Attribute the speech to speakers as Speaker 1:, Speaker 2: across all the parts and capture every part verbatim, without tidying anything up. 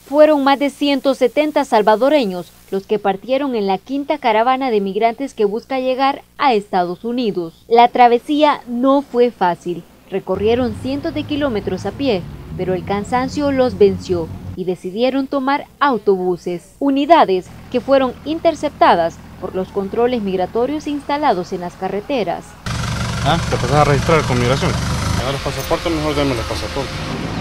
Speaker 1: Fueron más de ciento setenta salvadoreños los que partieron en la quinta caravana de migrantes que busca llegar a Estados Unidos. La travesía no fue fácil, recorrieron cientos de kilómetros a pie, pero el cansancio los venció y decidieron tomar autobuses, unidades que fueron interceptadas por los controles migratorios instalados en las carreteras.
Speaker 2: ¿Ah? ¿Te pasas a registrar con migración? A los pasaportes, mejor denme los pasaportes.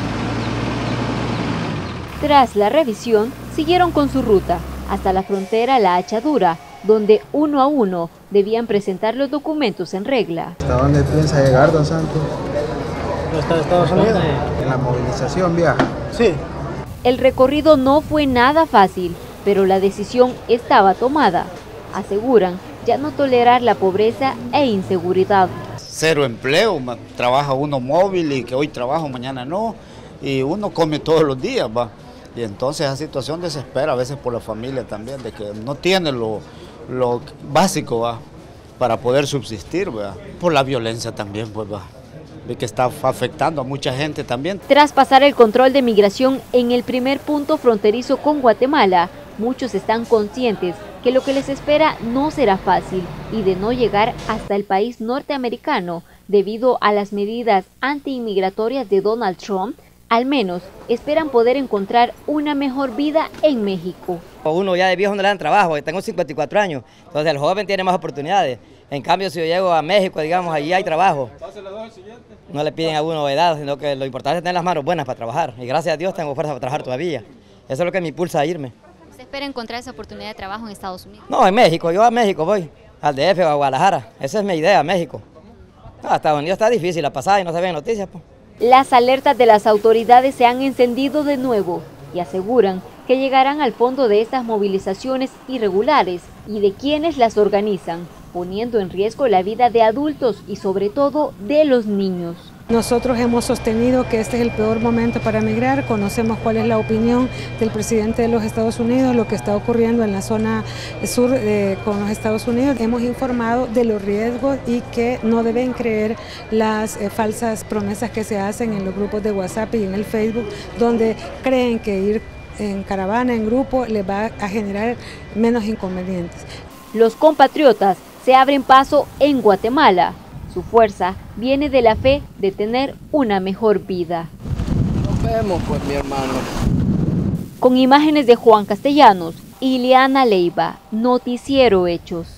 Speaker 1: Tras la revisión, siguieron con su ruta hasta la frontera La Hachadura, donde uno a uno debían presentar los documentos en regla.
Speaker 3: ¿Hasta dónde piensa llegar, don Santos?
Speaker 4: ¿Está de Estados Unidos?
Speaker 3: En la movilización viaja.
Speaker 4: Sí.
Speaker 1: El recorrido no fue nada fácil, pero la decisión estaba tomada. Aseguran ya no tolerar la pobreza e inseguridad.
Speaker 5: Cero empleo, trabaja uno móvil y que hoy trabajo, mañana no, y uno come todos los días, va. Y entonces esa situación desespera a veces por la familia también, de que no tiene lo, lo básico, va, para poder subsistir, va. Por la violencia también, pues, va, de que está afectando a mucha gente también.
Speaker 1: Tras pasar el control de migración en el primer punto fronterizo con Guatemala, muchos están conscientes que lo que les espera no será fácil y de no llegar hasta el país norteamericano debido a las medidas antiinmigratorias de Donald Trump, al menos esperan poder encontrar una mejor vida en México.
Speaker 6: Uno ya de viejo no le dan trabajo, tengo cincuenta y cuatro años, entonces el joven tiene más oportunidades. En cambio, si yo llego a México, digamos, allí hay trabajo. No le piden a uno edad, sino que lo importante es tener las manos buenas para trabajar. Y gracias a Dios tengo fuerza para trabajar todavía. Eso es lo que me impulsa a irme.
Speaker 7: ¿Usted espera encontrar esa oportunidad de trabajo en Estados Unidos?
Speaker 6: No, en México, yo a México voy, al D F o a Guadalajara. Esa es mi idea, México. No, Estados Unidos está difícil la pasada y no se ven noticias, pues.
Speaker 1: Las alertas de las autoridades se han encendido de nuevo y aseguran que llegarán al fondo de estas movilizaciones irregulares y de quienes las organizan, poniendo en riesgo la vida de adultos y sobre todo de los niños.
Speaker 8: Nosotros hemos sostenido que este es el peor momento para migrar, conocemos cuál es la opinión del presidente de los Estados Unidos, lo que está ocurriendo en la zona sur eh, con los Estados Unidos. Hemos informado de los riesgos y que no deben creer las eh, falsas promesas que se hacen en los grupos de WhatsApp y en el Facebook, donde creen que ir en caravana, en grupo, les va a generar menos inconvenientes.
Speaker 1: Los compatriotas se abren paso en Guatemala. Su fuerza viene de la fe de tener una mejor vida.
Speaker 4: Nos vemos, pues, mi hermano.
Speaker 1: Con imágenes de Juan Castellanos y Ileana Leiva, Noticiero Hechos.